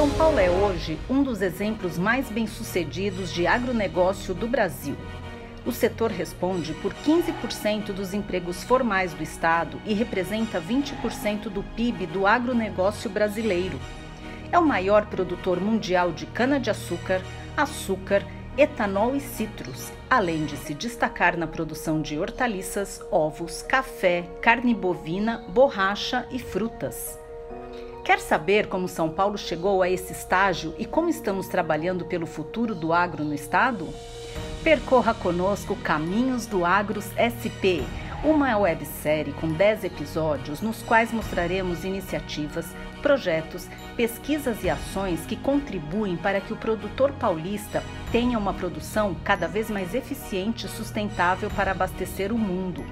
São Paulo é hoje um dos exemplos mais bem-sucedidos de agronegócio do Brasil. O setor responde por 15% dos empregos formais do estado e representa 20% do PIB do agronegócio brasileiro. É o maior produtor mundial de cana-de-açúcar, açúcar, etanol e citros, além de se destacar na produção de hortaliças, ovos, café, carne bovina, borracha e frutas. Quer saber como São Paulo chegou a esse estágio e como estamos trabalhando pelo futuro do agro no estado? Percorra conosco Caminhos do Agros SP, uma websérie com 10 episódios nos quais mostraremos iniciativas, projetos, pesquisas e ações que contribuem para que o produtor paulista tenha uma produção cada vez mais eficiente e sustentável para abastecer o mundo.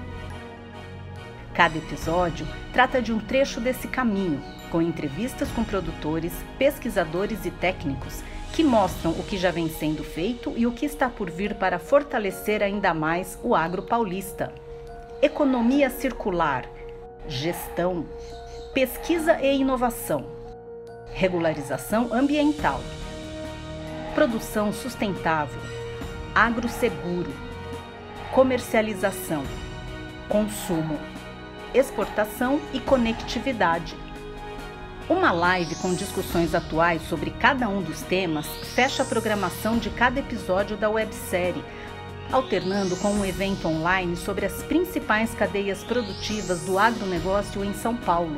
Cada episódio trata de um trecho desse caminho, com entrevistas com produtores, pesquisadores e técnicos que mostram o que já vem sendo feito e o que está por vir para fortalecer ainda mais o agro paulista. Economia circular, gestão, pesquisa e inovação, regularização ambiental, produção sustentável, agro seguro, comercialização, consumo, exportação e conectividade. Uma live com discussões atuais sobre cada um dos temas fecha a programação de cada episódio da websérie, alternando com um evento online sobre as principais cadeias produtivas do agronegócio em São Paulo.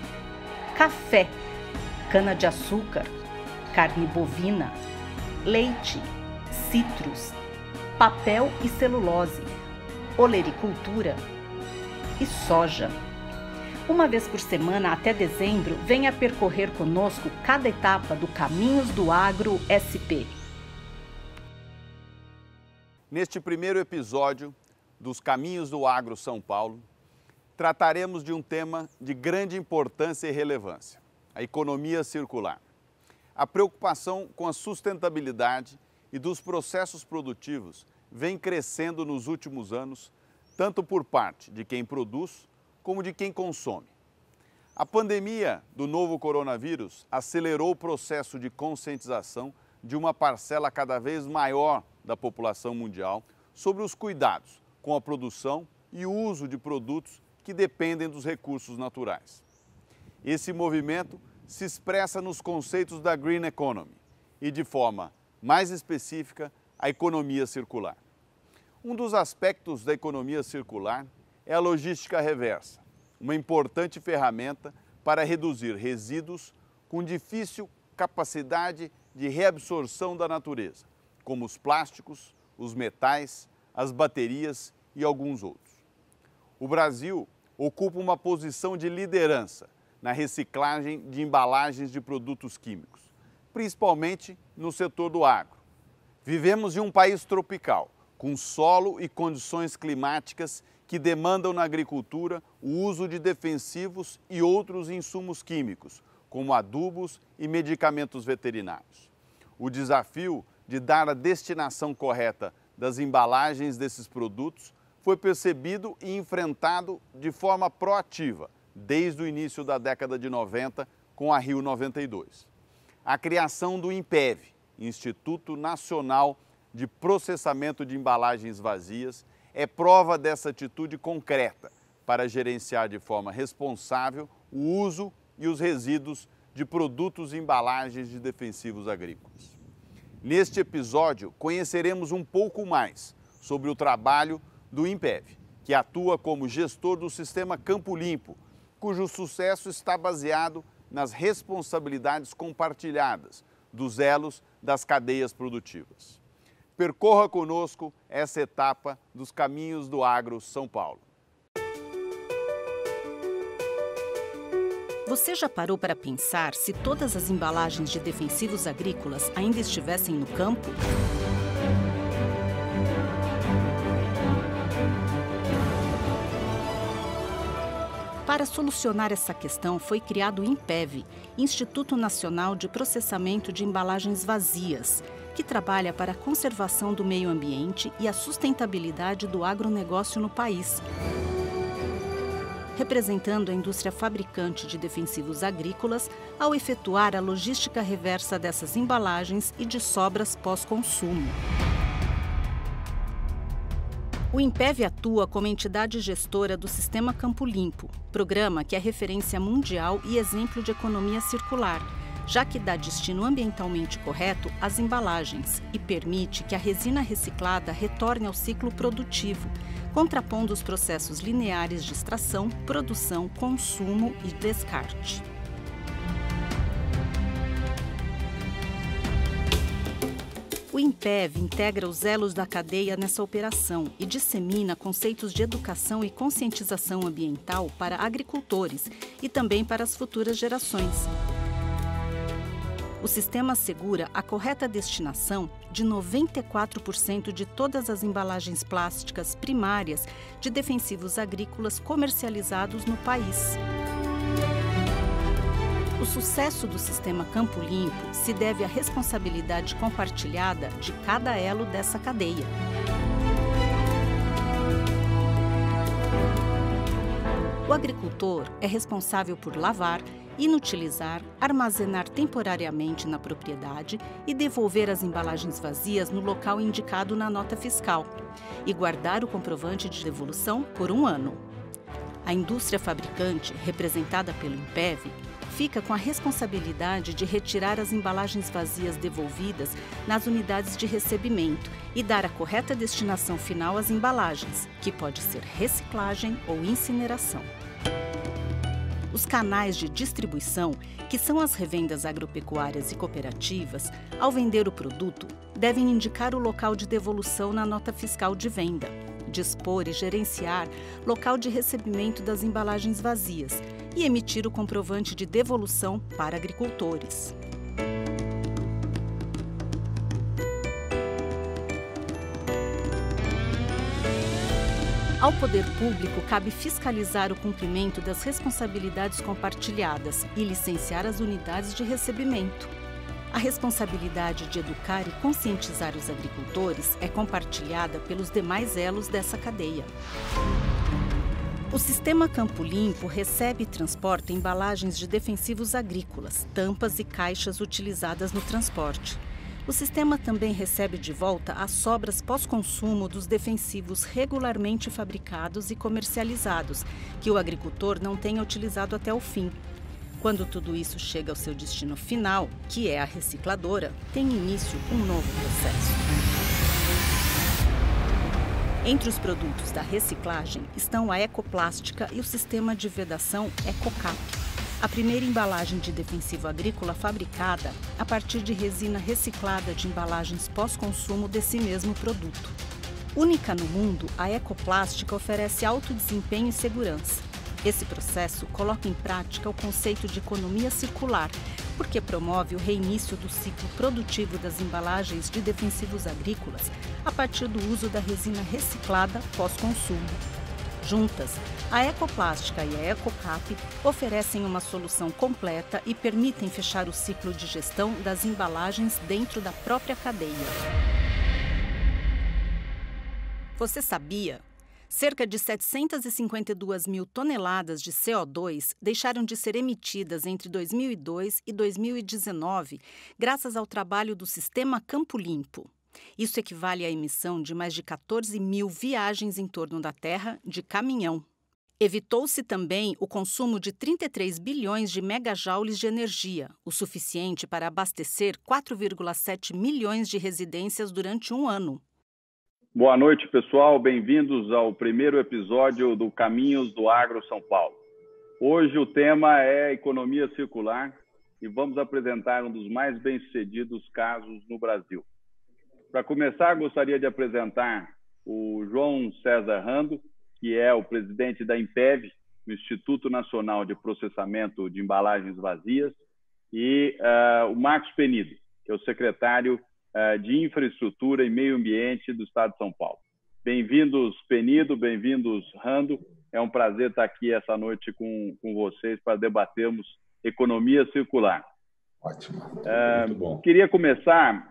Café, cana-de-açúcar, carne bovina, leite, citros, papel e celulose, olericultura e soja. Uma vez por semana, até dezembro, venha percorrer conosco cada etapa do Caminhos do Agro SP. Neste primeiro episódio dos Caminhos do Agro São Paulo, trataremos de um tema de grande importância e relevância: a economia circular. A preocupação com a sustentabilidade e dos processos produtivos vem crescendo nos últimos anos, tanto por parte de quem produz como de quem consome. A pandemia do novo coronavírus acelerou o processo de conscientização de uma parcela cada vez maior da população mundial sobre os cuidados com a produção e o uso de produtos que dependem dos recursos naturais. Esse movimento se expressa nos conceitos da Green Economy e, de forma mais específica, a economia circular. Um dos aspectos da economia circular é a logística reversa, uma importante ferramenta para reduzir resíduos com difícil capacidade de reabsorção da natureza, como os plásticos, os metais, as baterias e alguns outros. O Brasil ocupa uma posição de liderança na reciclagem de embalagens de produtos químicos, principalmente no setor do agro. Vivemos em um país tropical, com solo e condições climáticas que demandam na agricultura o uso de defensivos e outros insumos químicos, como adubos e medicamentos veterinários. O desafio de dar a destinação correta das embalagens desses produtos foi percebido e enfrentado de forma proativa desde o início da década de 90 com a Rio 92. A criação do INPEV, Instituto Nacional de Processamento de Embalagens Vazias, é prova dessa atitude concreta para gerenciar de forma responsável o uso e os resíduos de produtos e embalagens de defensivos agrícolas. Neste episódio, conheceremos um pouco mais sobre o trabalho do INPEV, que atua como gestor do sistema Campo Limpo, cujo sucesso está baseado nas responsabilidades compartilhadas dos elos das cadeias produtivas. Percorra conosco essa etapa dos Caminhos do Agro São Paulo. Você já parou para pensar se todas as embalagens de defensivos agrícolas ainda estivessem no campo? Para solucionar essa questão, foi criado o INPEV, Instituto Nacional de Processamento de Embalagens Vazias, que trabalha para a conservação do meio ambiente e a sustentabilidade do agronegócio no país. representando a indústria fabricante de defensivos agrícolas, ao efetuar a logística reversa dessas embalagens e de sobras pós-consumo. O INPEV atua como entidade gestora do Sistema Campo Limpo, programa que é referência mundial e exemplo de economia circular, já que dá destino ambientalmente correto às embalagens e permite que a resina reciclada retorne ao ciclo produtivo, contrapondo os processos lineares de extração, produção, consumo e descarte. O INPEV integra os elos da cadeia nessa operação e dissemina conceitos de educação e conscientização ambiental para agricultores e também para as futuras gerações. O sistema assegura a correta destinação de 94% de todas as embalagens plásticas primárias de defensivos agrícolas comercializados no país. O sucesso do sistema Campo Limpo se deve à responsabilidade compartilhada de cada elo dessa cadeia. O agricultor é responsável por lavar, inutilizar, armazenar temporariamente na propriedade e devolver as embalagens vazias no local indicado na nota fiscal e guardar o comprovante de devolução por 1 ano. A indústria fabricante, representada pelo INPEV, fica com a responsabilidade de retirar as embalagens vazias devolvidas nas unidades de recebimento e dar a correta destinação final às embalagens, que pode ser reciclagem ou incineração. Os canais de distribuição, que são as revendas agropecuárias e cooperativas, ao vender o produto, devem indicar o local de devolução na nota fiscal de venda, dispor e gerenciar local de recebimento das embalagens vazias e emitir o comprovante de devolução para agricultores. Ao poder público, cabe fiscalizar o cumprimento das responsabilidades compartilhadas e licenciar as unidades de recebimento. A responsabilidade de educar e conscientizar os agricultores é compartilhada pelos demais elos dessa cadeia. O Sistema Campo Limpo recebe e transporta embalagens de defensivos agrícolas, tampas e caixas utilizadas no transporte. O sistema também recebe de volta as sobras pós-consumo dos defensivos regularmente fabricados e comercializados, que o agricultor não tenha utilizado até o fim. Quando tudo isso chega ao seu destino final, que é a recicladora, tem início um novo processo. Entre os produtos da reciclagem estão a ecoplástica e o sistema de vedação EcoCap, a primeira embalagem de defensivo agrícola fabricada a partir de resina reciclada de embalagens pós-consumo desse mesmo produto. Única no mundo, a ecoplástica oferece alto desempenho e segurança. Esse processo coloca em prática o conceito de economia circular, porque promove o reinício do ciclo produtivo das embalagens de defensivos agrícolas a partir do uso da resina reciclada pós-consumo. Juntas, a ecoplástica e a EcoCap oferecem uma solução completa e permitem fechar o ciclo de gestão das embalagens dentro da própria cadeia. Você sabia? Cerca de 752 mil toneladas de CO2 deixaram de ser emitidas entre 2002 e 2019, graças ao trabalho do Sistema Campo Limpo. Isso equivale à emissão de mais de 14 mil viagens em torno da Terra de caminhão. Evitou-se também o consumo de 33 bilhões de megajoules de energia, o suficiente para abastecer 4,7 milhões de residências durante um ano. Boa noite, pessoal. Bem-vindos ao primeiro episódio do Caminhos do Agro São Paulo. Hoje o tema é economia circular e vamos apresentar um dos mais bem-sucedidos casos no Brasil. Para começar, gostaria de apresentar o João César Rando, que é o presidente da INPEV, o Instituto Nacional de Processamento de Embalagens Vazias, e o Marcos Penido, que é o secretário de Infraestrutura e Meio Ambiente do Estado de São Paulo. Bem-vindos, Penido, bem-vindos, Rando. É um prazer estar aqui essa noite com vocês para debatermos economia circular. Ótimo, muito bom. Queria começar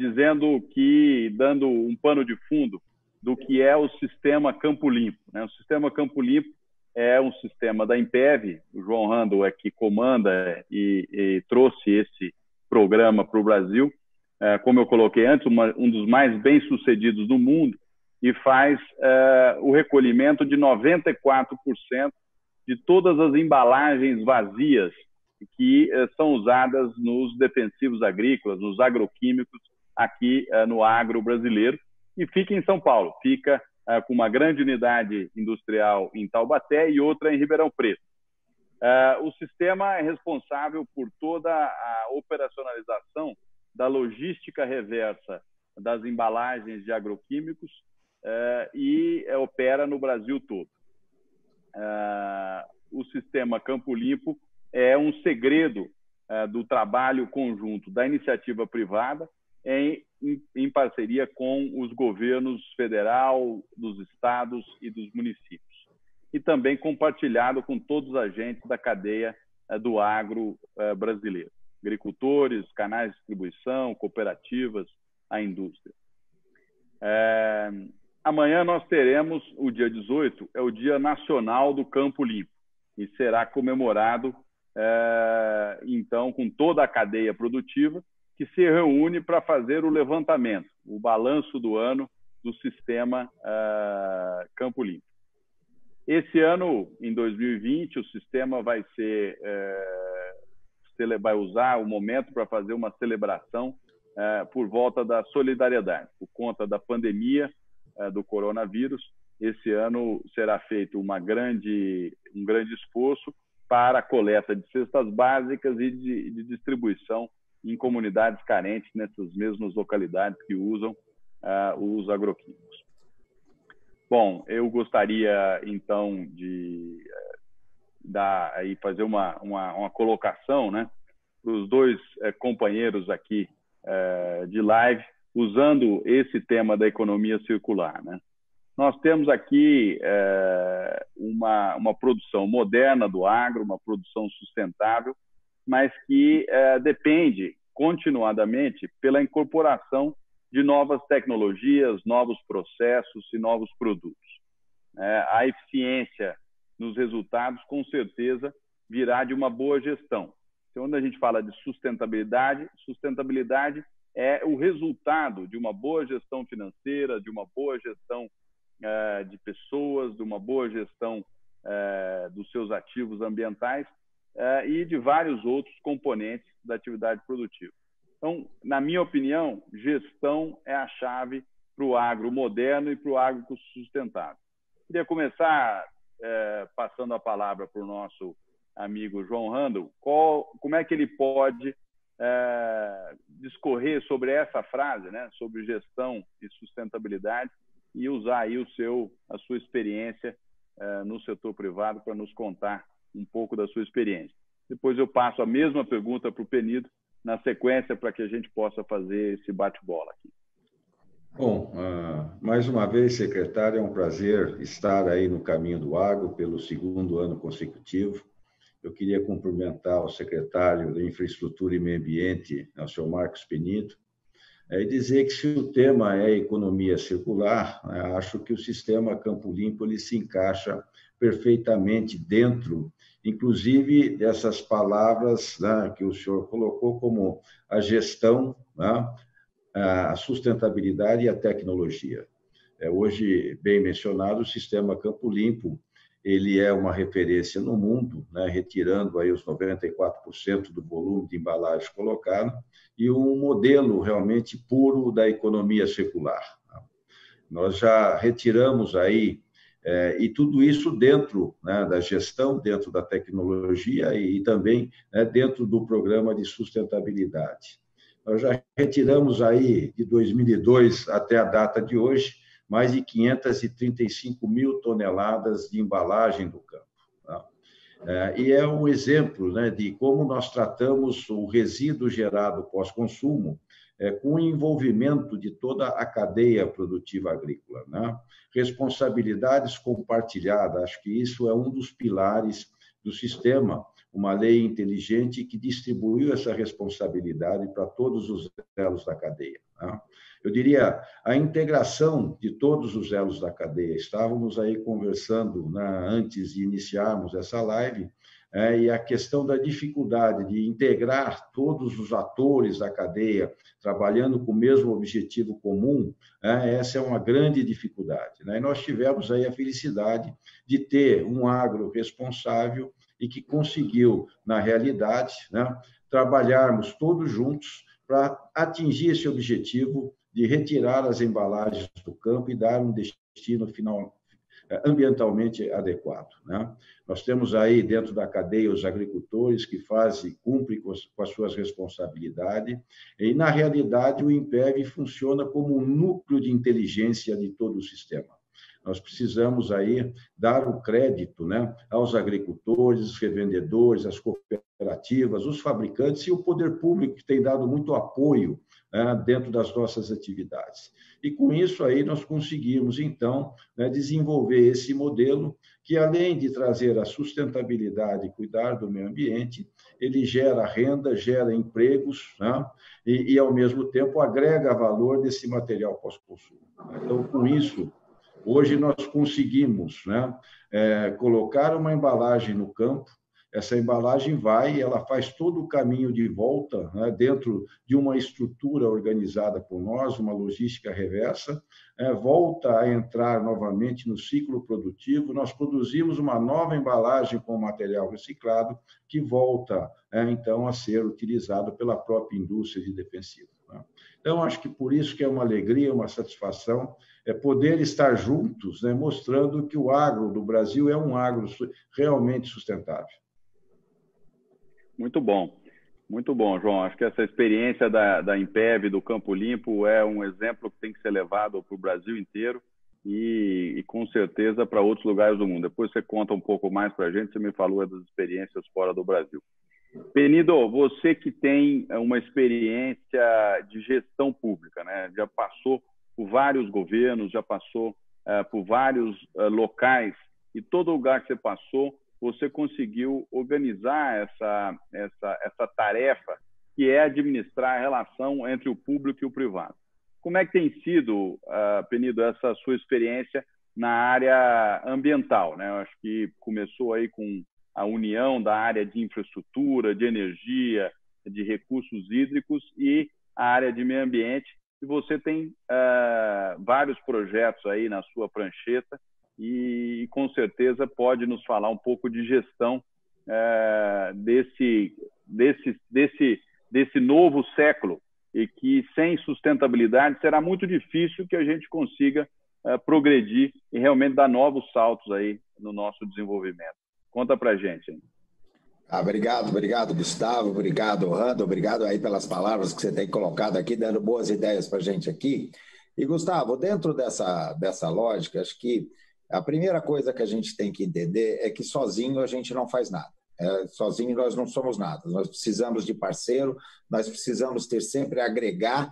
dando um pano de fundo do que é o Sistema Campo Limpo, né? O Sistema Campo Limpo é um sistema da Impev. O João Randall é que comanda e trouxe esse programa para o Brasil. Como eu coloquei antes, um dos mais bem-sucedidos do mundo, e faz o recolhimento de 94% de todas as embalagens vazias que são usadas nos defensivos agrícolas, nos agroquímicos, aqui no agro brasileiro. E fica em São Paulo, fica com uma grande unidade industrial em Taubaté e outra em Ribeirão Preto. O sistema é responsável por toda a operacionalização da logística reversa das embalagens de agroquímicos e opera no Brasil todo. O sistema Campo Limpo é um segredo do trabalho conjunto da iniciativa privada em parceria com os governos federal, dos estados e dos municípios. E também compartilhado com todos os agentes da cadeia do agro brasileiro. Agricultores, canais de distribuição, cooperativas, a indústria. Amanhã nós teremos, o dia 18, é o Dia Nacional do Campo Limpo, e será comemorado, então, com toda a cadeia produtiva, que se reúne para fazer o levantamento, o balanço do ano do sistema Campo Limpo. Esse ano, em 2020, o sistema vai usar o momento para fazer uma celebração por volta da solidariedade. Por conta da pandemia do coronavírus, esse ano será feito um grande esforço para a coleta de cestas básicas e de distribuição em comunidades carentes, nessas mesmas localidades que usam os agroquímicos. Bom, eu gostaria, então, de fazer uma colocação, né, para os dois companheiros aqui de live, usando esse tema da economia circular, né? Nós temos aqui uma produção moderna do agro, uma produção sustentável, mas que depende continuadamente pela incorporação de novas tecnologias, novos processos e novos produtos. A eficiência nos resultados, com certeza, virá de uma boa gestão. Então, quando a gente fala de sustentabilidade, sustentabilidade é o resultado de uma boa gestão financeira, de uma boa gestão de pessoas, de uma boa gestão dos seus ativos ambientais e de vários outros componentes da atividade produtiva. Então, na minha opinião, gestão é a chave para o agro moderno e para o agro sustentável. Queria começar passando a palavra para o nosso amigo João Randall. Como é que ele pode discorrer sobre essa frase, né, sobre gestão e sustentabilidade, e usar aí a sua experiência no setor privado para nos contar um pouco da sua experiência. Depois eu passo a mesma pergunta para o Penido, na sequência, para que a gente possa fazer esse bate-bola aqui. Bom, mais uma vez, secretário, é um prazer estar aí no Caminho do Agro pelo segundo ano consecutivo. Eu queria cumprimentar o secretário da Infraestrutura e Meio Ambiente, o senhor Marcos Penido, e dizer que se o tema é economia circular, acho que o sistema Campo Limpo ele se encaixa perfeitamente dentro, inclusive, dessas palavras, né, que o senhor colocou como a gestão, né, a sustentabilidade e a tecnologia. Hoje, bem mencionado, o sistema Campo Limpo ele é uma referência no mundo, né, retirando aí os 94% do volume de embalagem colocado, e um modelo realmente puro da economia circular. Nós já retiramos aí, e tudo isso dentro, né, da gestão, dentro da tecnologia e também, né, dentro do programa de sustentabilidade. Nós já retiramos aí, de 2002 até a data de hoje, mais de 535 mil toneladas de embalagem do campo. Tá? E é um exemplo, né, de como nós tratamos o resíduo gerado pós-consumo com o envolvimento de toda a cadeia produtiva agrícola. Né? Responsabilidades compartilhadas, acho que isso é um dos pilares do sistema, uma lei inteligente que distribuiu essa responsabilidade para todos os elos da cadeia. Tá? Eu diria a integração de todos os elos da cadeia. Estávamos aí conversando, né, antes de iniciarmos essa live, e a questão da dificuldade de integrar todos os atores da cadeia, trabalhando com o mesmo objetivo comum, essa é uma grande dificuldade, né? E nós tivemos aí a felicidade de ter um agro responsável e que conseguiu, na realidade, né, trabalharmos todos juntos para atingir esse objetivo de retirar as embalagens do campo e dar um destino final ambientalmente adequado, né? Nós temos aí dentro da cadeia os agricultores que cumprem com as suas responsabilidades e, na realidade, o INPEV funciona como um núcleo de inteligência de todo o sistema. Nós precisamos aí dar o crédito, né, aos agricultores, os revendedores, as cooperativas, os fabricantes e o poder público que tem dado muito apoio, né, dentro das nossas atividades. E com isso aí nós conseguimos, então, né, desenvolver esse modelo que, além de trazer a sustentabilidade e cuidar do meio ambiente, ele gera renda, gera empregos, né, e, ao mesmo tempo, agrega valor desse material pós-consumo. Então, com isso, hoje nós conseguimos, né, colocar uma embalagem no campo. Essa embalagem ela faz todo o caminho de volta, né, dentro de uma estrutura organizada por nós, uma logística reversa, volta a entrar novamente no ciclo produtivo. Nós produzimos uma nova embalagem com material reciclado que volta, então, a ser utilizado pela própria indústria de defensivo, né? Então, acho que por isso que é uma alegria, uma satisfação poder estar juntos, né, mostrando que o agro do Brasil é um agro realmente sustentável. Muito bom, João. Acho que essa experiência da INPEV, do Campo Limpo, é um exemplo que tem que ser levado para o Brasil inteiro e com certeza para outros lugares do mundo. Depois você conta um pouco mais para a gente, você me falou das experiências fora do Brasil. Penido, você que tem uma experiência de gestão pública, né? Já passou por vários governos, já passou por vários locais, e todo lugar que você passou, você conseguiu organizar essa tarefa, que é administrar a relação entre o público e o privado. Como é que tem sido, Penido, essa sua experiência na área ambiental, né? Eu acho que começou aí com a união da área de infraestrutura, de energia, de recursos hídricos e a área de meio ambiente. E você tem vários projetos aí na sua prancheta e com certeza pode nos falar um pouco de gestão desse novo século, e que sem sustentabilidade será muito difícil que a gente consiga progredir e realmente dar novos saltos aí no nosso desenvolvimento. Conta pra gente, hein? Obrigado, Gustavo, obrigado, Rando, obrigado aí pelas palavras que você tem colocado aqui, dando boas ideias para a gente aqui. E, Gustavo, dentro dessa lógica, acho que a primeira coisa que a gente tem que entender é que sozinho a gente não faz nada. Sozinho nós não somos nada, nós precisamos de parceiro, nós precisamos ter sempre agregar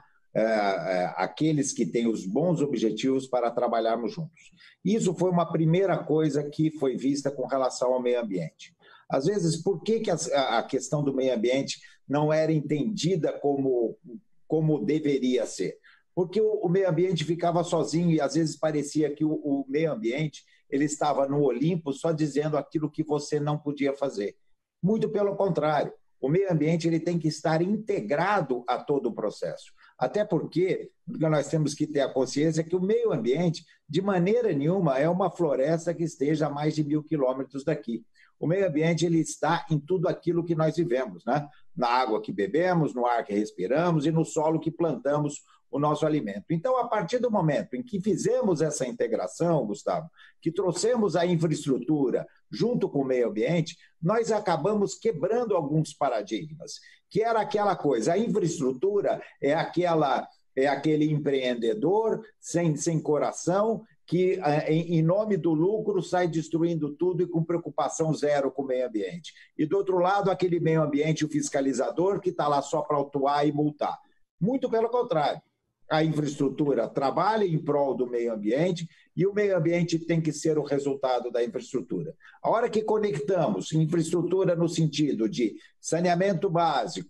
aqueles que têm os bons objetivos para trabalharmos juntos. Isso foi uma primeira coisa que foi vista com relação ao meio ambiente. Às vezes, por que a questão do meio ambiente não era entendida como deveria ser? Porque o meio ambiente ficava sozinho e às vezes parecia que o meio ambiente ele estava no Olimpo só dizendo aquilo que você não podia fazer. Muito pelo contrário, o meio ambiente ele tem que estar integrado a todo o processo. Até porque nós temos que ter a consciência que o meio ambiente, de maneira nenhuma, é uma floresta que esteja a mais de 1.000 quilômetros daqui. O meio ambiente ele está em tudo aquilo que nós vivemos, né? Na água que bebemos, no ar que respiramos e no solo que plantamos o nosso alimento. Então, a partir do momento em que fizemos essa integração, Gustavo, que trouxemos a infraestrutura junto com o meio ambiente, nós acabamos quebrando alguns paradigmas, que era aquela coisa, a infraestrutura é aquele empreendedor sem coração, que, em nome do lucro, sai destruindo tudo e com preocupação zero com o meio ambiente. E, do outro lado, aquele meio ambiente, o fiscalizador, que está lá só para autuar e multar. Muito pelo contrário. A infraestrutura trabalha em prol do meio ambiente e o meio ambiente tem que ser o resultado da infraestrutura. A hora que conectamos infraestrutura no sentido de saneamento básico,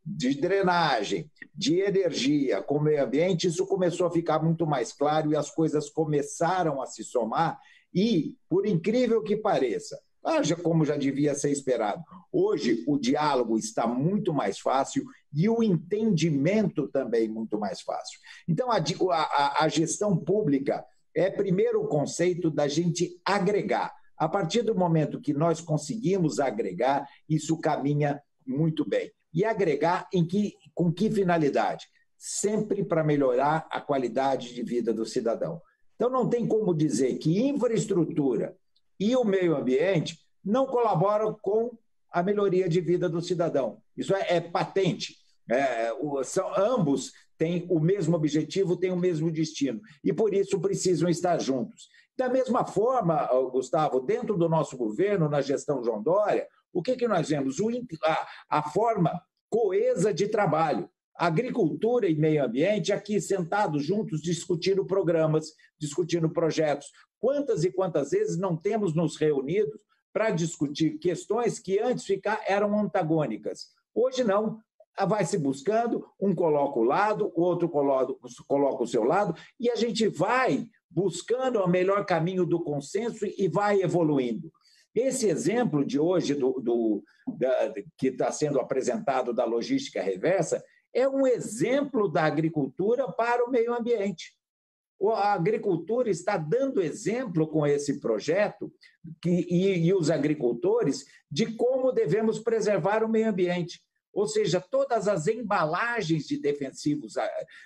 de drenagem, de energia com o meio ambiente, isso começou a ficar muito mais claro e as coisas começaram a se somar e, por incrível que pareça, como já devia ser esperado, hoje o diálogo está muito mais fácil e o entendimento também muito mais fácil. Então, a gestão pública é primeiro o conceito da gente agregar. A partir do momento que nós conseguimos agregar, isso caminha muito bem. E agregar com que finalidade? Sempre para melhorar a qualidade de vida do cidadão. Então, não tem como dizer que infraestrutura e o meio ambiente não colaboram com a melhoria de vida do cidadão. Isso é patente. Ambos têm o mesmo objetivo, têm o mesmo destino. E, por isso, precisam estar juntos. Da mesma forma, Gustavo, dentro do nosso governo, na gestão João Dória, o que nós vemos? A forma coesa de trabalho. Agricultura e meio ambiente aqui sentados juntos, discutindo programas, discutindo projetos. Quantas e quantas vezes não temos nos reunidos para discutir questões que antes eram antagônicas? Hoje não. Vai se buscando, um coloca o lado, o outro coloca o seu lado, e a gente vai buscando o melhor caminho do consenso e vai evoluindo. Esse exemplo de hoje, que está sendo apresentado da logística reversa, é um exemplo da agricultura para o meio ambiente. A agricultura está dando exemplo com esse projeto e os agricultores de como devemos preservar o meio ambiente. Ou seja, todas as embalagens de defensivos,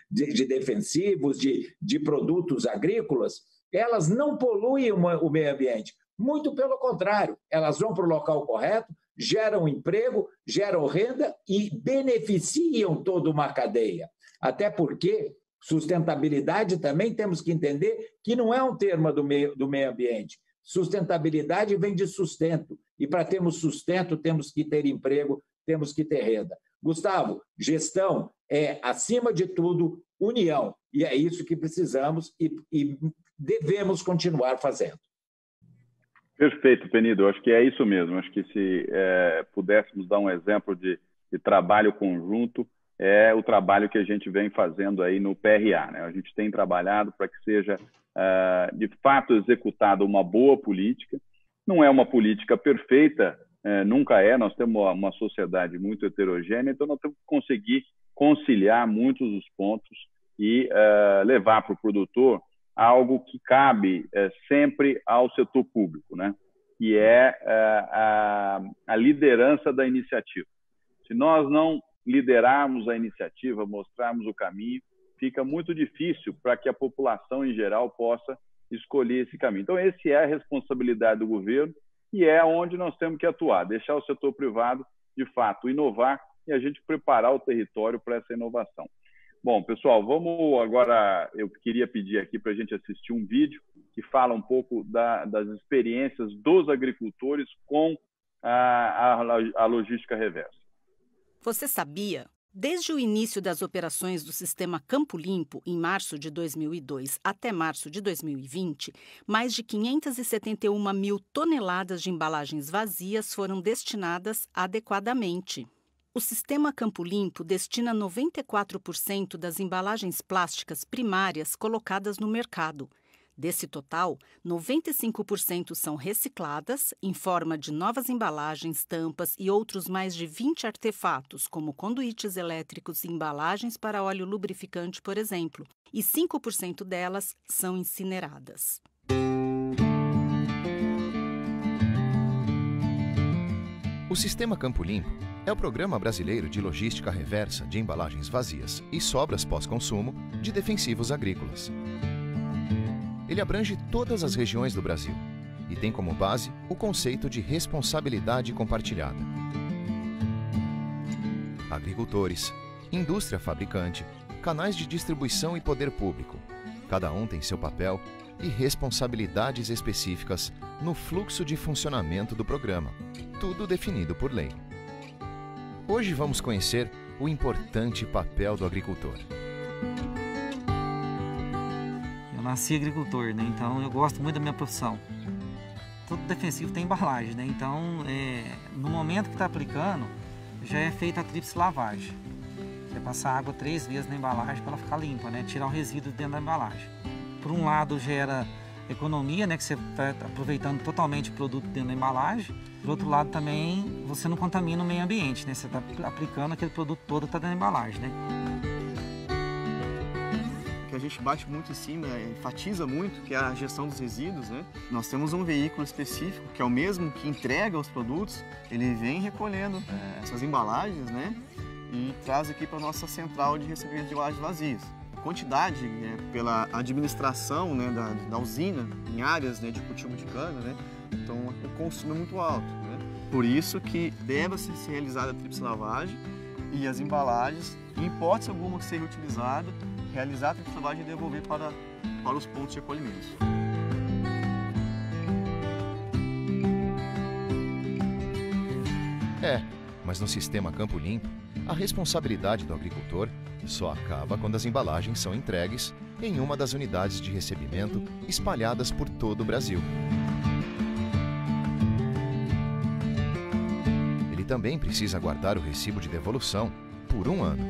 de produtos agrícolas, elas não poluem o meio ambiente. Muito pelo contrário, elas vão para o local correto, geram emprego, geram renda e beneficiam toda uma cadeia. Até porque sustentabilidade também temos que entender que não é um termo do meio ambiente. Sustentabilidade vem de sustento. E para termos sustento, temos que ter emprego, temos que ter renda. Gustavo, gestão é, acima de tudo, união. E é isso que precisamos e devemos continuar fazendo. Perfeito, Penido. Acho que é isso mesmo. Acho que se pudéssemos dar um exemplo de trabalho conjunto, é o trabalho que a gente vem fazendo aí no PRA, né? A gente tem trabalhado para que seja, de fato, executada uma boa política. Não é uma política perfeita, nunca é. Nós temos uma sociedade muito heterogênea, então nós temos que conseguir conciliar muitos dos pontos e levar para o produtor algo que cabe sempre ao setor público, né? Que é a liderança da iniciativa. Se nós não liderarmos a iniciativa, mostrarmos o caminho, fica muito difícil para que a população em geral possa escolher esse caminho. Então, essa é a responsabilidade do governo e é onde nós temos que atuar, deixar o setor privado, de fato, inovar e a gente preparar o território para essa inovação. Bom, pessoal, vamos agora, eu queria pedir aqui para a gente assistir um vídeo que fala um pouco das experiências dos agricultores com a logística reversa. Você sabia? Desde o início das operações do Sistema Campo Limpo, em março de 2002 até março de 2020, mais de 571 mil toneladas de embalagens vazias foram destinadas adequadamente. O Sistema Campo Limpo destina 94% das embalagens plásticas primárias colocadas no mercado. Desse total, 95% são recicladas em forma de novas embalagens, tampas e outros mais de 20 artefatos, como conduítes elétricos e embalagens para óleo lubrificante, por exemplo, e 5% delas são incineradas. O Sistema Campo Limpo é o programa brasileiro de logística reversa de embalagens vazias e sobras pós-consumo de defensivos agrícolas. Ele abrange todas as regiões do Brasil e tem como base o conceito de responsabilidade compartilhada. Agricultores, indústria fabricante, canais de distribuição e poder público. Cada um tem seu papel e responsabilidades específicas no fluxo de funcionamento do programa, tudo definido por lei. Hoje vamos conhecer o importante papel do agricultor. Eu nasci agricultor, né? Então eu gosto muito da minha profissão. Todo defensivo tem embalagem, né? Então, no momento que está aplicando, já é feita a tríplice lavagem. Você passa água 3 vezes na embalagem para ela ficar limpa, né? Tirar o resíduo dentro da embalagem. Por um lado gera economia, né? Que você está aproveitando totalmente o produto dentro da embalagem. Por outro lado também você não contamina o meio ambiente, né? Você está aplicando aquele produto todo que está dentro da embalagem, né? Que a gente bate muito em cima, enfatiza muito, que é a gestão dos resíduos, né? Nós temos um veículo específico, que é o mesmo que entrega os produtos, ele vem recolhendo essas embalagens, né? E traz aqui para a nossa central de recebimento de embalagens vazias. A quantidade, né, pela administração, né, da usina em áreas, né, de cultivo de cana, né? Então o consumo é muito alto, né? Por isso que deve ser realizada a tríplice lavagem e as embalagens, em hipótese alguma que seja utilizada, realizar a tríplice lavagem e devolver para os pontos de recolhimento. Mas no sistema Campo Limpo, a responsabilidade do agricultor só acaba quando as embalagens são entregues em uma das unidades de recebimento espalhadas por todo o Brasil. Ele também precisa guardar o recibo de devolução por 1 ano.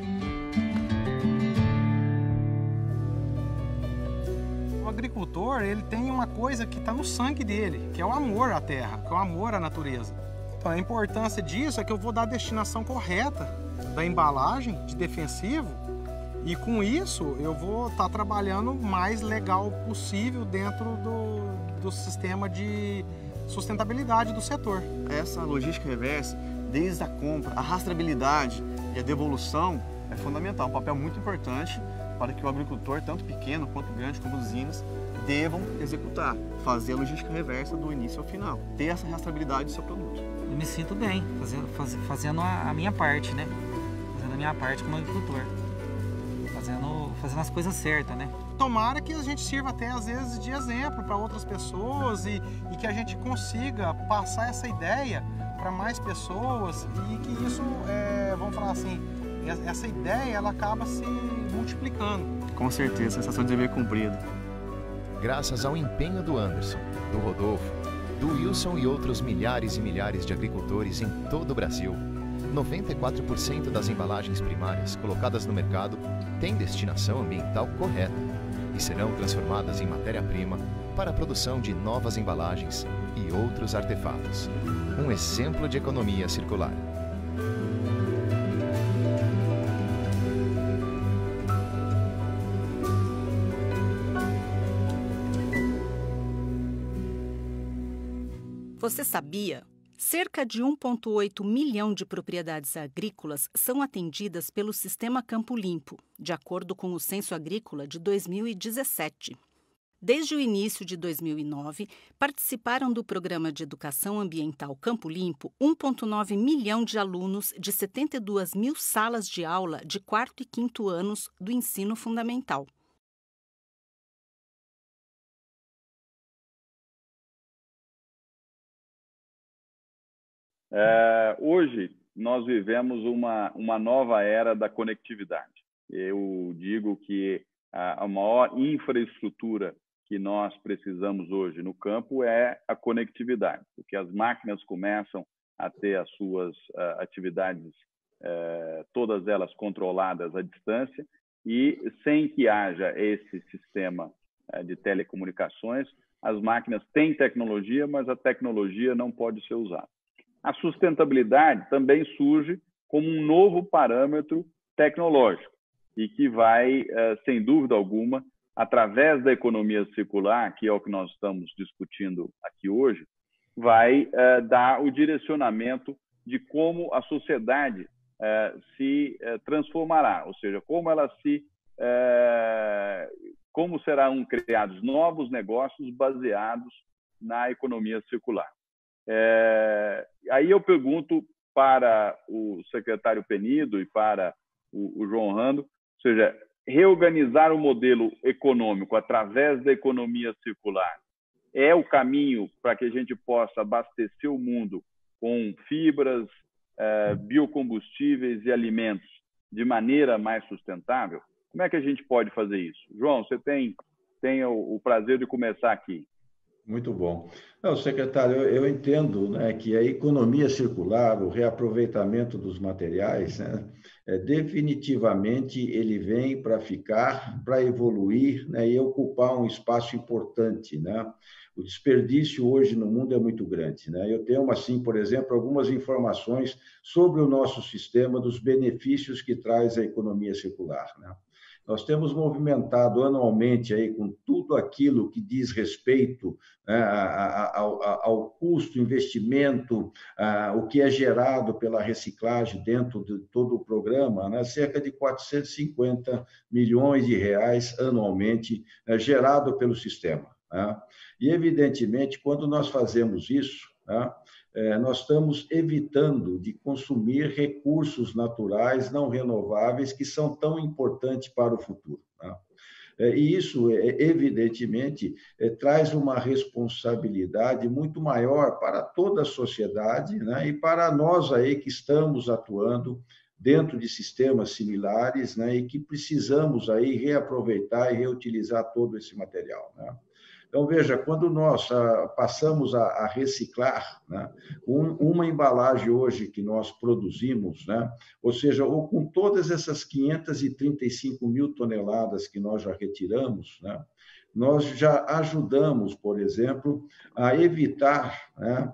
O agricultor, ele tem uma coisa que está no sangue dele, que é o amor à terra, que é o amor à natureza. Então, a importância disso é que eu vou dar a destinação correta da embalagem de defensivo e com isso eu vou estar trabalhando o mais legal possível dentro do sistema de sustentabilidade do setor. Essa logística reversa, desde a compra, a rastreabilidade e a devolução é fundamental, um papel muito importante para que o agricultor, tanto pequeno quanto grande, como usinas, devam executar, fazer a logística reversa do início ao final, ter essa rastreabilidade do seu produto. Eu me sinto bem, fazendo a minha parte, né? Fazendo a minha parte como agricultor. Fazendo as coisas certas, né? Tomara que a gente sirva até às vezes de exemplo para outras pessoas e que a gente consiga passar essa ideia para mais pessoas e que isso, vamos falar assim, essa ideia ela acaba se multiplicando. Com certeza, sensação de dever cumprido. Graças ao empenho do Anderson, do Rodolfo, do Wilson e outros milhares e milhares de agricultores em todo o Brasil, 94% das embalagens primárias colocadas no mercado têm destinação ambiental correta e serão transformadas em matéria-prima para a produção de novas embalagens e outros artefatos. Um exemplo de economia circular. Você sabia? Cerca de 1,8 milhão de propriedades agrícolas são atendidas pelo Sistema Campo Limpo, de acordo com o Censo Agrícola de 2017. Desde o início de 2009, participaram do Programa de Educação Ambiental Campo Limpo 1,9 milhão de alunos de 72 mil salas de aula de 4º e 5º anos do ensino fundamental. Hoje, nós vivemos uma nova era da conectividade. Eu digo que a maior infraestrutura que nós precisamos hoje no campo é a conectividade, porque as máquinas começam a ter as suas atividades, todas elas controladas à distância, e sem que haja esse sistema de telecomunicações, as máquinas têm tecnologia, mas a tecnologia não pode ser usada. A sustentabilidade também surge como um novo parâmetro tecnológico e que vai, sem dúvida alguma, através da economia circular, que é o que nós estamos discutindo aqui hoje, vai dar o direcionamento de como a sociedade se transformará, ou seja, como serão criados novos negócios baseados na economia circular. Aí eu pergunto para o secretário Penido e para o João Rando, ou seja, reorganizar o modelo econômico através da economia circular é o caminho para que a gente possa abastecer o mundo com fibras, biocombustíveis e alimentos de maneira mais sustentável? Como é que a gente pode fazer isso? João, você tem o prazer de começar aqui. Muito bom. Não, secretário, eu entendo, né, que a economia circular, o reaproveitamento dos materiais, né, definitivamente ele vem para ficar, para evoluir, né, e ocupar um espaço importante, né? O desperdício hoje no mundo é muito grande, né? Eu tenho, assim, por exemplo, algumas informações sobre o nosso sistema, dos benefícios que traz a economia circular, né? Nós temos movimentado anualmente aí com tudo aquilo que diz respeito, né, ao custo, investimento, o que é gerado pela reciclagem dentro de todo o programa, né, cerca de 450 milhões de reais anualmente, gerado pelo sistema, né? E, evidentemente, quando nós fazemos isso, né, nós estamos evitando de consumir recursos naturais não renováveis que são tão importantes para o futuro, né? E isso, evidentemente, traz uma responsabilidade muito maior para toda a sociedade, né? E para nós aí que estamos atuando dentro de sistemas similares, né? E que precisamos aí reaproveitar e reutilizar todo esse material, né? Então, veja, quando nós passamos a reciclar, né, uma embalagem hoje que nós produzimos, né, ou seja, ou com todas essas 535 mil toneladas que nós já retiramos, né, nós já ajudamos, por exemplo, a evitar, né,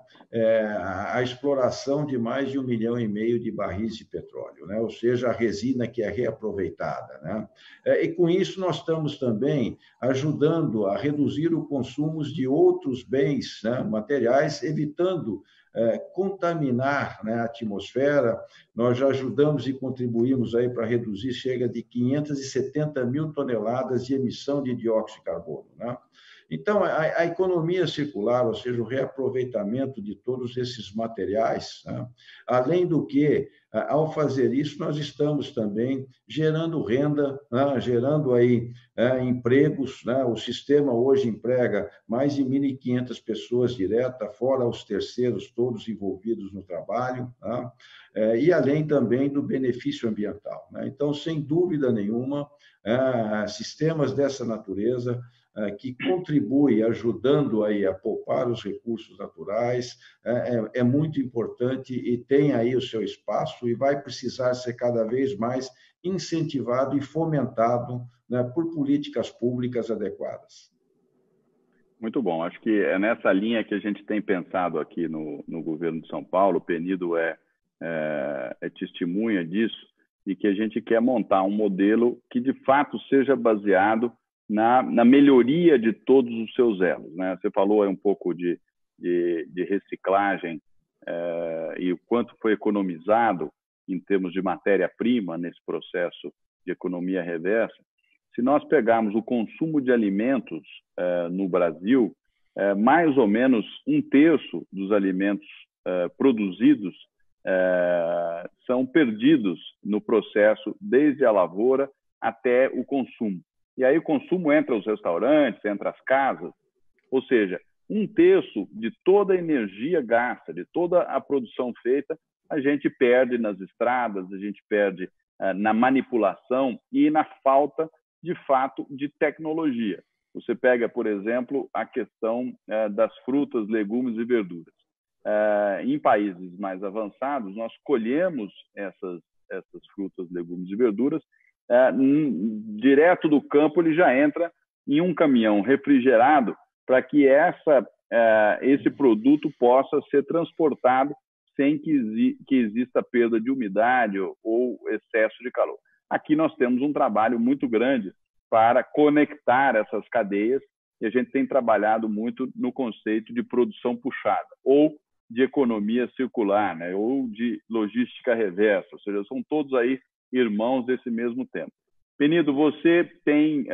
a exploração de mais de 1,5 milhão de barris de petróleo, né, ou seja, a resina que é reaproveitada, né? E com isso nós estamos também ajudando a reduzir o consumo de outros bens, né, materiais, evitando contaminar, né, a atmosfera. Nós já ajudamos e contribuímos aí para reduzir cerca de 570 mil toneladas de emissão de dióxido de carbono, né? Então, a economia circular, ou seja, o reaproveitamento de todos esses materiais, né? Além do que, ao fazer isso, nós estamos também gerando renda, né? Gerando aí empregos, né? O sistema hoje emprega mais de 1.500 pessoas diretas, fora os terceiros todos envolvidos no trabalho, né? E além também do benefício ambiental, né? Então, sem dúvida nenhuma, sistemas dessa natureza que contribui ajudando aí a poupar os recursos naturais, é muito importante e tem aí o seu espaço e vai precisar ser cada vez mais incentivado e fomentado, né, por políticas públicas adequadas. Muito bom. Acho que é nessa linha que a gente tem pensado aqui no governo de São Paulo. O Penido é testemunha disso e que a gente quer montar um modelo que, de fato, seja baseado na melhoria de todos os seus elos, né? Você falou aí um pouco de reciclagem e o quanto foi economizado em termos de matéria-prima nesse processo de economia reversa. Se nós pegarmos o consumo de alimentos no Brasil, mais ou menos 1/3 dos alimentos produzidos são perdidos no processo, desde a lavoura até o consumo. E aí o consumo entra os restaurantes, entra as casas, ou seja, 1/3 de toda a energia gasta, de toda a produção feita, a gente perde nas estradas, a gente perde na manipulação e na falta, de fato, de tecnologia. Você pega, por exemplo, a questão das frutas, legumes e verduras. Em países mais avançados, nós colhemos essas frutas, legumes e verduras, direto do campo ele já entra em um caminhão refrigerado para que esse produto possa ser transportado sem que exista perda de umidade ou excesso de calor. Aqui nós temos um trabalho muito grande para conectar essas cadeias e a gente tem trabalhado muito no conceito de produção puxada ou de economia circular, né? Ou de logística reversa, ou seja, são todos aí irmãos desse mesmo tema. Penido, você tem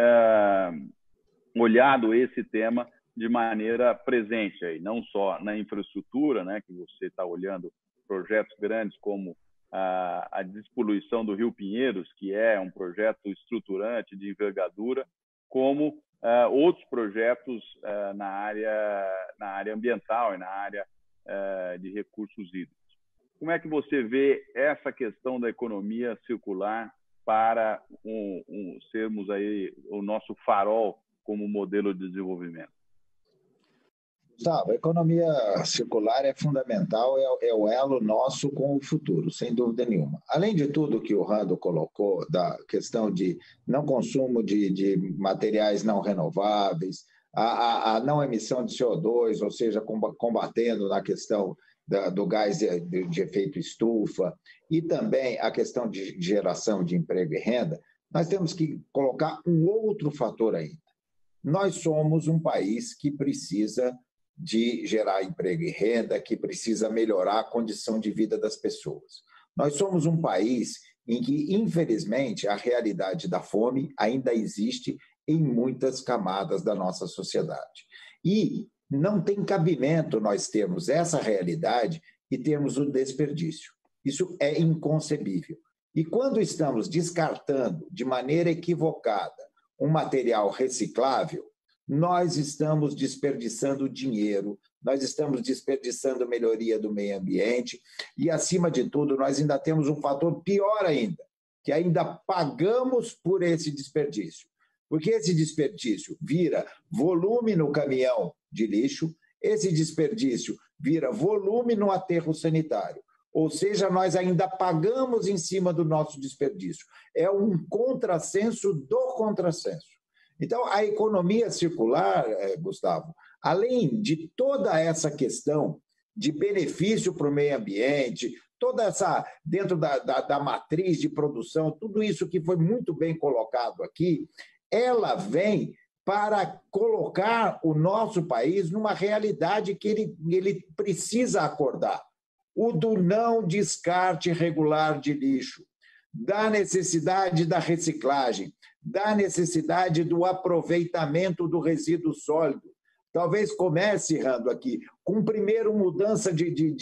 olhado esse tema de maneira presente, aí, não só na infraestrutura, né, que você está olhando projetos grandes como a despoluição do Rio Pinheiros, que é um projeto estruturante de envergadura, como outros projetos na área ambiental e na área de recursos hídricos. Como é que você vê essa questão da economia circular para sermos aí o nosso farol como modelo de desenvolvimento? Gustavo, a economia circular é fundamental, é o elo nosso com o futuro, sem dúvida nenhuma. Além de tudo que o Rando colocou, da questão de não consumo de materiais não renováveis, a não emissão de CO2, ou seja, combatendo na questão do gás de efeito estufa, e também a questão de geração de emprego e renda, nós temos que colocar um outro fator ainda. Nós somos um país que precisa de gerar emprego e renda, que precisa melhorar a condição de vida das pessoas. Nós somos um país em que, infelizmente, a realidade da fome ainda existe em muitas camadas da nossa sociedade. E não tem cabimento nós termos essa realidade e termos o desperdício. Isso é inconcebível. E quando estamos descartando de maneira equivocada um material reciclável, nós estamos desperdiçando dinheiro, nós estamos desperdiçando a melhoria do meio ambiente e, acima de tudo, nós ainda temos um fator pior ainda, que ainda pagamos por esse desperdício. Porque esse desperdício vira volume no caminhão de lixo, esse desperdício vira volume no aterro sanitário. Ou seja, nós ainda pagamos em cima do nosso desperdício. É um contrassenso do contrassenso. Então, a economia circular, Gustavo, além de toda essa questão de benefício para o meio ambiente, toda essa, dentro da matriz de produção, tudo isso que foi muito bem colocado aqui, ela vem para colocar o nosso país numa realidade que ele precisa acordar. O do não descarte regular de lixo, da necessidade da reciclagem, da necessidade do aproveitamento do resíduo sólido. Talvez comece, Rando, aqui, com primeiro mudança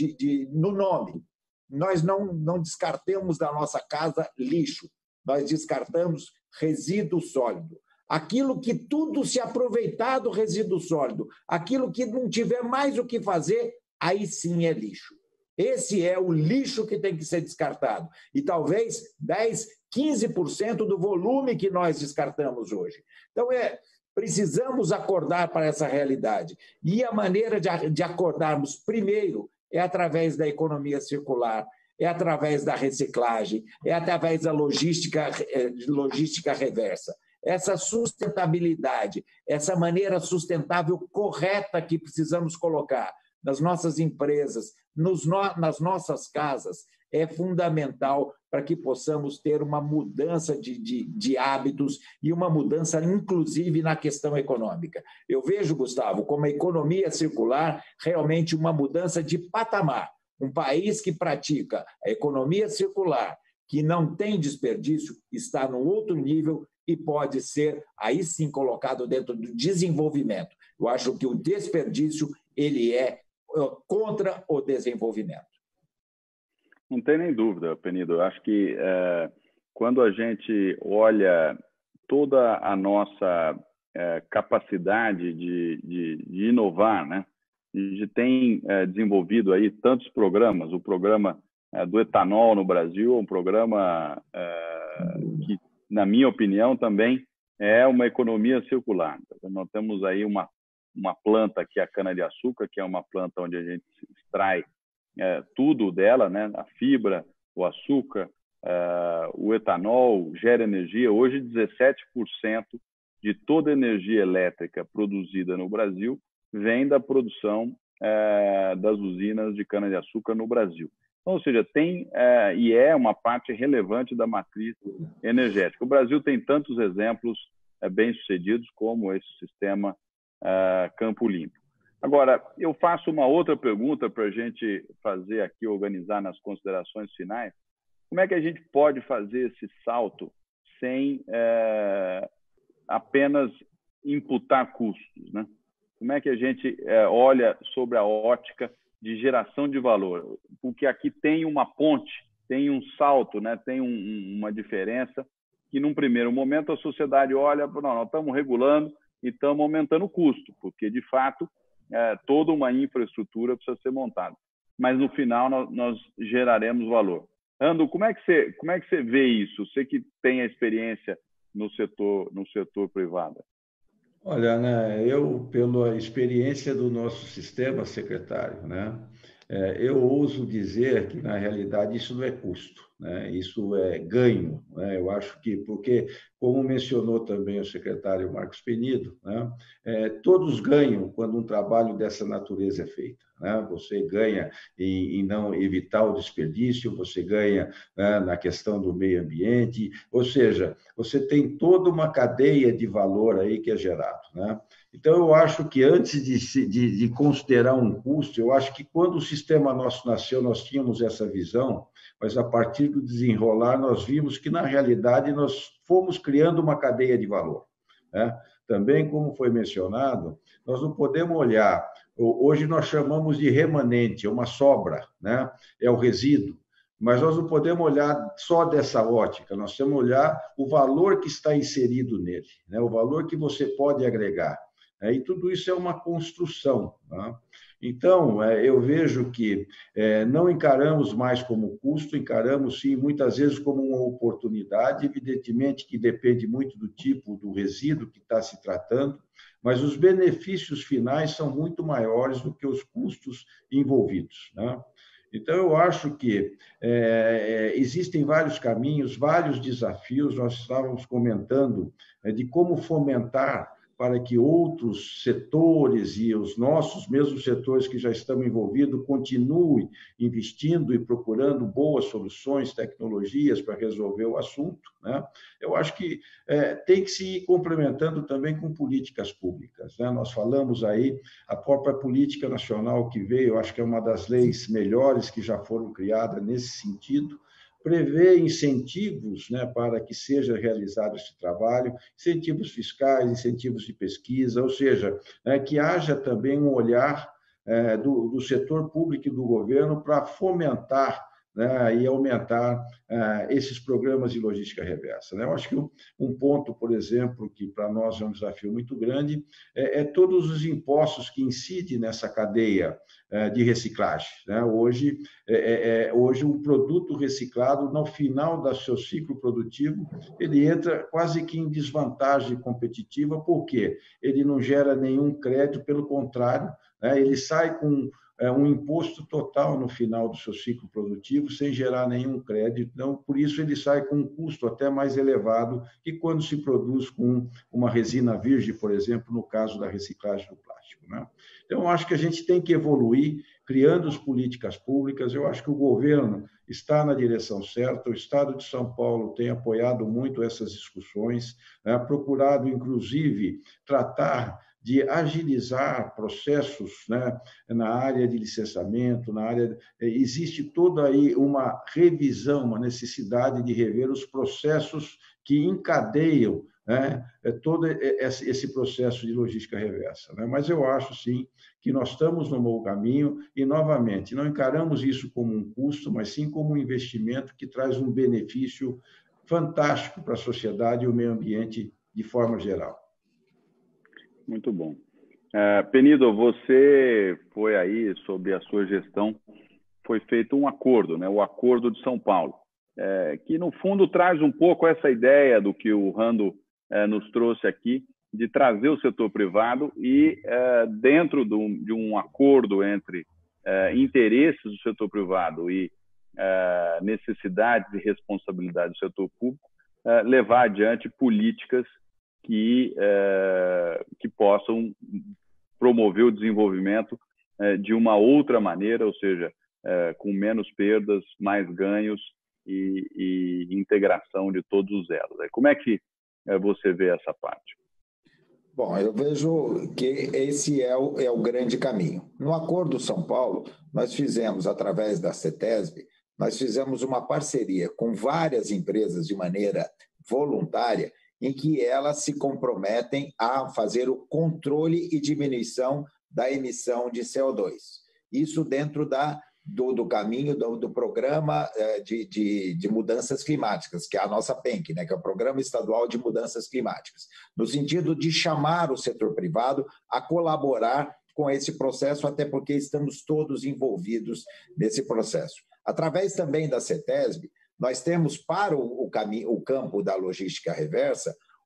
no nome. Nós não descartamos da nossa casa lixo, nós descartamos resíduo sólido. Aquilo que tudo se aproveitar do resíduo sólido, aquilo que não tiver mais o que fazer, aí sim é lixo. Esse é o lixo que tem que ser descartado. E talvez 10%, 15% do volume que nós descartamos hoje. Então, precisamos acordar para essa realidade. E a maneira de acordarmos, primeiro, é através da economia circular, é através da reciclagem, é através da logística reversa. Essa sustentabilidade, essa maneira sustentável correta que precisamos colocar nas nossas empresas, nas nossas casas, é fundamental para que possamos ter uma mudança de hábitos e uma mudança, inclusive, na questão econômica. Eu vejo, Gustavo, como a economia circular realmente uma mudança de patamar. Um país que pratica a economia circular, que não tem desperdício, está num outro nível e pode ser, aí sim, colocado dentro do desenvolvimento. Eu acho que o desperdício ele é contra o desenvolvimento. Não tem nem dúvida, Penido. Eu acho que quando a gente olha toda a nossa capacidade de inovar, né? A gente tem desenvolvido aí tantos programas, o programa do etanol no Brasil, um programa que, na minha opinião, também é uma economia circular. Nós temos aí uma planta que é a cana-de-açúcar, que é uma planta onde a gente extrai tudo dela, né? A fibra, o açúcar, o etanol, gera energia. Hoje, 17% de toda a energia elétrica produzida no Brasil vem da produção das usinas de cana-de-açúcar no Brasil. Então, ou seja, e é uma parte relevante da matriz energética. O Brasil tem tantos exemplos bem-sucedidos como esse sistema Campo Limpo. Agora, eu faço uma outra pergunta para a gente fazer aqui, organizar nas considerações finais. Como é que a gente pode fazer esse salto sem apenas imputar custos, né? Como é que a gente olha sobre a ótica de geração de valor? Porque aqui tem uma ponte, tem um salto, né? Tem uma diferença que, num primeiro momento, a sociedade olha, não, nós estamos regulando e estamos aumentando o custo, porque, de fato, toda uma infraestrutura precisa ser montada. Mas, no final, nós geraremos valor. Rando, como é que você vê isso? Você que tem a experiência no setor privado. Olha, né, eu, pela experiência do nosso sistema, secretário, né, eu ouso dizer que, na realidade, isso não é custo, né, isso é ganho. Né, eu acho que, porque, como mencionou também o secretário Marcos Penido, né, todos ganham quando um trabalho dessa natureza é feito. Né, você ganha em não evitar o desperdício, você ganha, né, na questão do meio ambiente, ou seja, você tem toda uma cadeia de valor aí que é gerado. Né? Então, eu acho que antes de considerar um custo, eu acho que quando o sistema nosso nasceu, nós tínhamos essa visão, mas a partir do desenrolar, nós vimos que, na realidade, nós fomos criando uma cadeia de valor. Né? Também, como foi mencionado, nós não podemos olhar, hoje nós chamamos de remanente, é uma sobra, né? É o resíduo. Mas nós não podemos olhar só dessa ótica, nós temos que olhar o valor que está inserido nele, né? O valor que você pode agregar. Né? E tudo isso é uma construção. Né? Então, eu vejo que não encaramos mais como custo, encaramos, sim, muitas vezes como uma oportunidade, evidentemente que depende muito do tipo do resíduo que está se tratando, mas os benefícios finais são muito maiores do que os custos envolvidos. Né? Então, eu acho que existem vários caminhos, vários desafios. Nós estávamos comentando de como fomentar para que outros setores e os nossos mesmos setores que já estão envolvidos continuem investindo e procurando boas soluções, tecnologias para resolver o assunto. Né? Eu acho que tem que se ir complementando também com políticas públicas. Né? Nós falamos aí, a própria política nacional que veio, eu acho que é uma das leis melhores que já foram criadas nesse sentido, prevê incentivos, né, para que seja realizado esse trabalho, incentivos fiscais, incentivos de pesquisa, ou seja, que haja também um olhar do setor público e do governo para fomentar, né, e aumentar esses programas de logística reversa. Né? Eu acho que um ponto, por exemplo, que para nós é um desafio muito grande, é todos os impostos que incidem nessa cadeia de reciclagem. Né? Hoje, um produto reciclado, no final do seu ciclo produtivo, ele entra quase que em desvantagem competitiva, porque ele não gera nenhum crédito, pelo contrário, né? Ele sai com um imposto total no final do seu ciclo produtivo, sem gerar nenhum crédito. Então, por isso, ele sai com um custo até mais elevado que quando se produz com uma resina virgem, por exemplo, no caso da reciclagem do plástico. Né? Então, eu acho que a gente tem que evoluir, criando as políticas públicas. Eu acho que o governo está na direção certa, o Estado de São Paulo tem apoiado muito essas discussões, né? Procurado, inclusive, tratar de agilizar processos, né, na área de licenciamento, existe toda aí uma revisão, uma necessidade de rever os processos que encadeiam, né, todo esse processo de logística reversa. Né? Mas eu acho, sim, que nós estamos no bom caminho e, novamente, não encaramos isso como um custo, mas sim como um investimento que traz um benefício fantástico para a sociedade e o meio ambiente de forma geral. Muito bom. Penido, você foi aí, sob a sua gestão, foi feito um acordo, né? O Acordo de São Paulo, que, no fundo, traz um pouco essa ideia do que o Rando nos trouxe aqui, de trazer o setor privado e, dentro de um acordo entre interesses do setor privado e necessidades e responsabilidades do setor público, levar adiante políticas que possam promover o desenvolvimento de uma outra maneira, ou seja, com menos perdas, mais ganhos e integração de todos os elos. Como é que você vê essa parte? Bom, eu vejo que esse é o grande caminho. No Acordo São Paulo, nós fizemos, através da CETESB, nós fizemos uma parceria com várias empresas de maneira voluntária, em que elas se comprometem a fazer o controle e diminuição da emissão de CO2. Isso dentro do caminho do Programa de Mudanças Climáticas, que é a nossa PENC, né, que é o Programa Estadual de Mudanças Climáticas, no sentido de chamar o setor privado a colaborar com esse processo, até porque estamos todos envolvidos nesse processo. Através também da CETESB, nós temos para o campo da logística reversa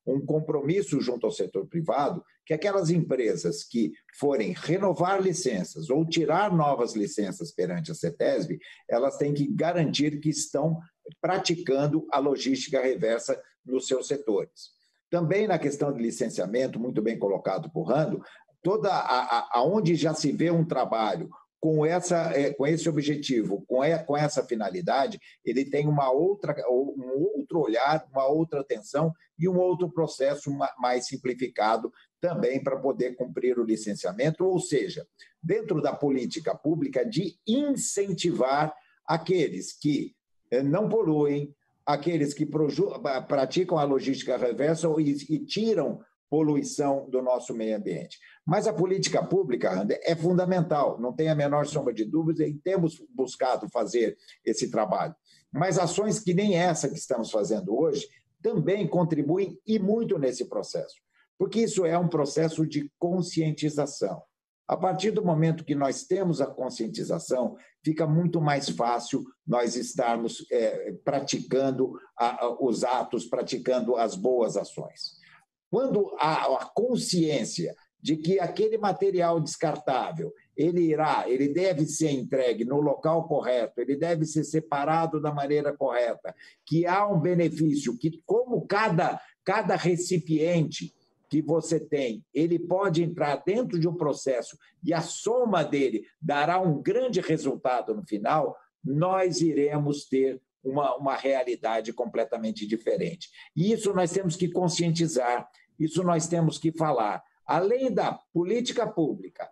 um compromisso junto ao setor privado que aquelas empresas que forem renovar licenças ou tirar novas licenças perante a CETESB, elas têm que garantir que estão praticando a logística reversa nos seus setores. Também na questão de licenciamento, muito bem colocado por Rando, aonde já se vê um trabalho com esse objetivo, com essa finalidade, ele tem um outro olhar, uma outra atenção e um outro processo mais simplificado também para poder cumprir o licenciamento, ou seja, dentro da política pública de incentivar aqueles que não poluem, aqueles que praticam a logística reversa e tiram poluição do nosso meio ambiente. Mas a política pública, Randa, é fundamental, não tem a menor sombra de dúvida, e temos buscado fazer esse trabalho. Mas ações que nem essa que estamos fazendo hoje também contribuem e muito nesse processo, porque isso é um processo de conscientização. A partir do momento que nós temos a conscientização, fica muito mais fácil nós estarmos praticando os atos, praticando as boas ações. Quando há a consciência de que aquele material descartável, ele deve ser entregue no local correto, ele deve ser separado da maneira correta, que há um benefício, que como cada recipiente que você tem, ele pode entrar dentro de um processo e a soma dele dará um grande resultado no final, nós iremos ter uma realidade completamente diferente. E isso nós temos que conscientizar, isso nós temos que falar. Além da política pública,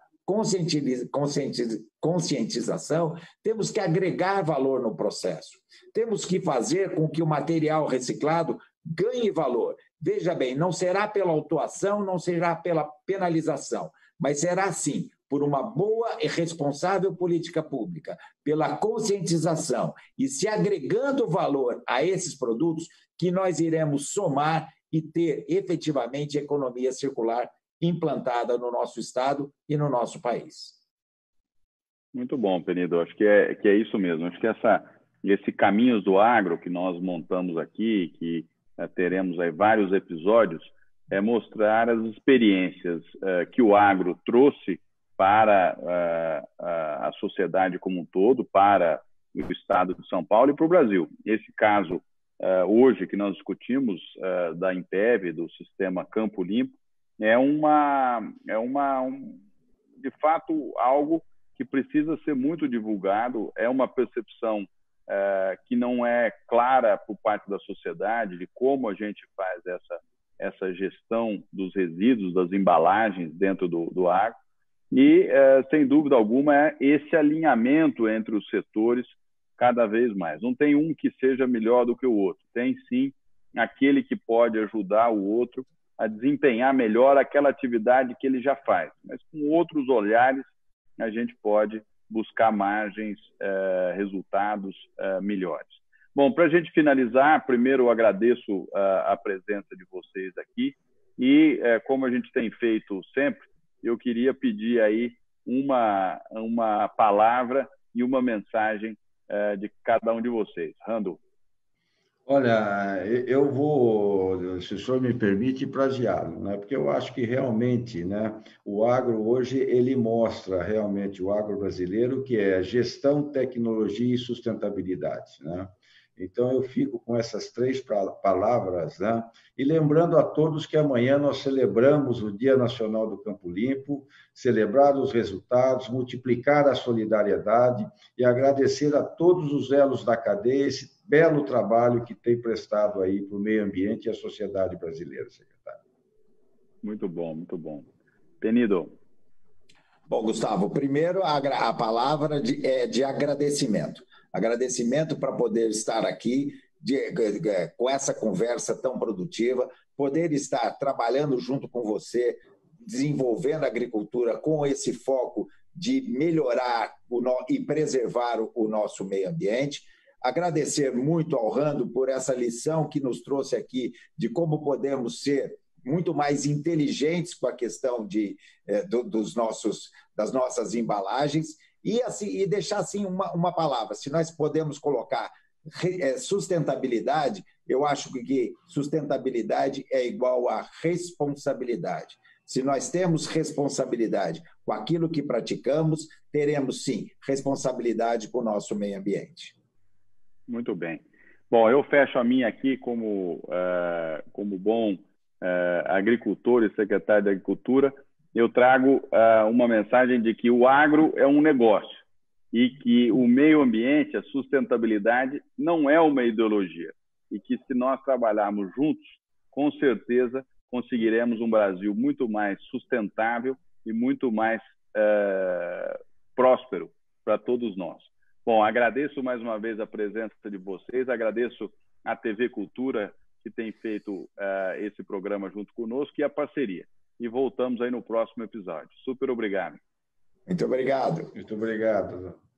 conscientização, temos que agregar valor no processo. Temos que fazer com que o material reciclado ganhe valor. Veja bem, não será pela autuação, não será pela penalização, mas será sim por uma boa e responsável política pública, pela conscientização e se agregando valor a esses produtos que nós iremos somar e ter efetivamente economia circular implantada no nosso estado e no nosso país. Muito bom, Penido. Acho que é isso mesmo. Acho que esse Caminhos do Agro que nós montamos aqui, que teremos aí vários episódios, é mostrar as experiências que o agro trouxe para a sociedade como um todo, para o estado de São Paulo e para o Brasil. Esse caso, hoje, que nós discutimos, da Impev, do sistema Campo Limpo, de fato, algo que precisa ser muito divulgado, é uma percepção que não é clara por parte da sociedade de como a gente faz essa gestão dos resíduos, das embalagens dentro do agro. E, sem dúvida alguma, é esse alinhamento entre os setores cada vez mais. Não tem um que seja melhor do que o outro. Tem, sim, aquele que pode ajudar o outro a desempenhar melhor aquela atividade que ele já faz. Mas com outros olhares, a gente pode buscar margens, resultados melhores. Bom, para a gente finalizar, primeiro eu agradeço a presença de vocês aqui e, como a gente tem feito sempre, eu queria pedir aí uma palavra e uma mensagem de cada um de vocês. Rando. Olha, eu vou, se o senhor me permite, plagiá-lo, né? Porque eu acho que realmente, né, o agro hoje ele mostra realmente o agro brasileiro, que é gestão, tecnologia e sustentabilidade, né? Então, eu fico com essas três palavras, né? E lembrando a todos que amanhã nós celebramos o Dia Nacional do Campo Limpo, celebrar os resultados, multiplicar a solidariedade e agradecer a todos os elos da cadeia esse belo trabalho que tem prestado aí para o meio ambiente e a sociedade brasileira, secretário. Muito bom, muito bom. Penido. Bom, Gustavo, primeiro a palavra de agradecimento. Agradecimento para poder estar aqui com essa conversa tão produtiva, poder estar trabalhando junto com você, desenvolvendo a agricultura com esse foco de melhorar e preservar o nosso meio ambiente. Agradecer muito ao Rando por essa lição que nos trouxe aqui de como podemos ser muito mais inteligentes com a questão das nossas embalagens e deixar assim uma palavra, se nós podemos colocar sustentabilidade, eu acho que sustentabilidade é igual a responsabilidade. Se nós temos responsabilidade com aquilo que praticamos, teremos, sim, responsabilidade com o nosso meio ambiente. Muito bem. Bom, eu fecho a minha aqui como bom agricultor e secretário de Agricultura. Eu trago uma mensagem de que o agro é um negócio e que o meio ambiente, a sustentabilidade, não é uma ideologia. E que se nós trabalharmos juntos, com certeza conseguiremos um Brasil muito mais sustentável e muito mais próspero para todos nós. Bom, agradeço mais uma vez a presença de vocês, agradeço a TV Cultura que tem feito esse programa junto conosco e a parceria. E voltamos aí no próximo episódio. Super obrigado. Muito obrigado. Muito obrigado.